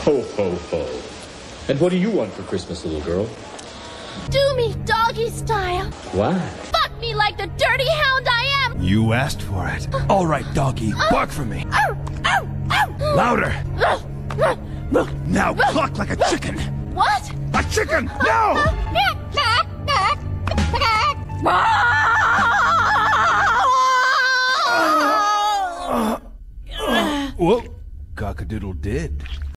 Ho, ho, ho. And what do you want for Christmas, little girl? Do me doggy style. Why? Fuck me like the dirty hound I am. You asked for it. All right, doggy, bark for me. Louder. Now cluck like a chicken. What? A chicken! No! Well, cock-a-doodle did.